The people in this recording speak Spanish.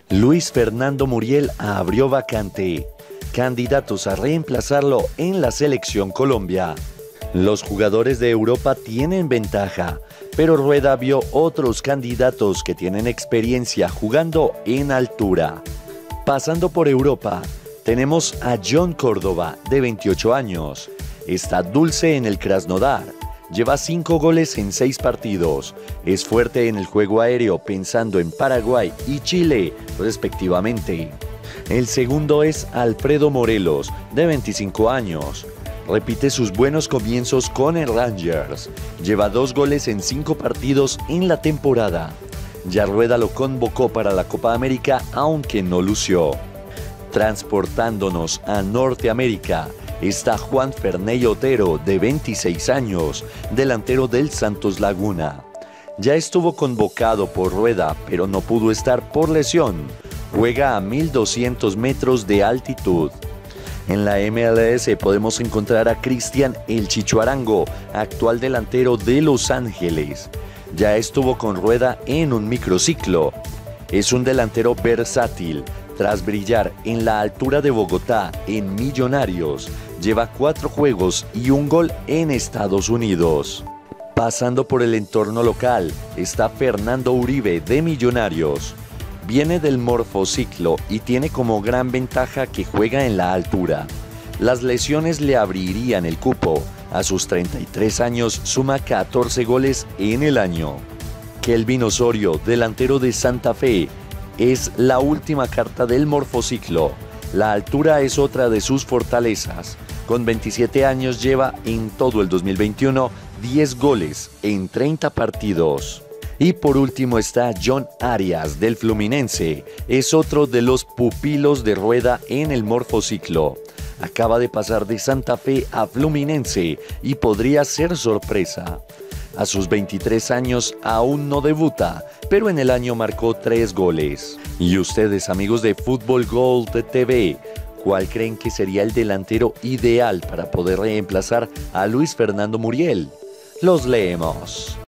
Luis Fernando Muriel abrió vacante. Candidatos a reemplazarlo en la selección Colombia. Los jugadores de Europa tienen ventaja, pero Rueda vio otros candidatos que tienen experiencia jugando en altura. Pasando por Europa, tenemos a John Córdoba, de 28 años. Está dulce en el Krasnodar. Lleva 5 goles en 6 partidos. Es fuerte en el juego aéreo, pensando en Paraguay y Chile, respectivamente. El segundo es Alfredo Morelos, de 25 años. Repite sus buenos comienzos con el Rangers. Lleva 2 goles en 5 partidos en la temporada. Ya Rueda lo convocó para la Copa América, aunque no lució. Transportándonos a Norteamérica, está Juan Ferney Otero, de 26 años, delantero del Santos Laguna. Ya estuvo convocado por Rueda, pero no pudo estar por lesión. Juega a 1200 metros de altitud. En la MLS podemos encontrar a Cristian El Chicho Arango, actual delantero de Los Ángeles. Ya estuvo con Rueda en un microciclo. Es un delantero versátil. Tras brillar en la altura de Bogotá en Millonarios, lleva 4 juegos y 1 gol en Estados Unidos. Pasando por el entorno local, está Fernando Uribe, de Millonarios. Viene del morfociclo y tiene como gran ventaja que juega en la altura. Las lesiones le abrirían el cupo. A sus 33 años suma 14 goles en el año. Kelvin Osorio, delantero de Santa Fe, es la última carta del morfociclo. La altura es otra de sus fortalezas. Con 27 años lleva en todo el 2021 10 goles en 30 partidos. Y por último está John Arias, del Fluminense. Es otro de los pupilos de Rueda en el morfociclo. Acaba de pasar de Santa Fe a Fluminense y podría ser sorpresa. A sus 23 años aún no debuta, pero en el año marcó 3 goles. Y ustedes, amigos de Fútbol Gold TV, ¿cuál creen que sería el delantero ideal para poder reemplazar a Luis Fernando Muriel? Los leemos.